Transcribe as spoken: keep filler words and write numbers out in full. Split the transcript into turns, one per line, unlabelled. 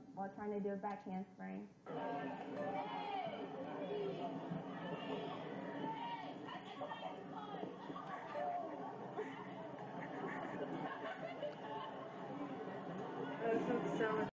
while trying to do a back handspring.
So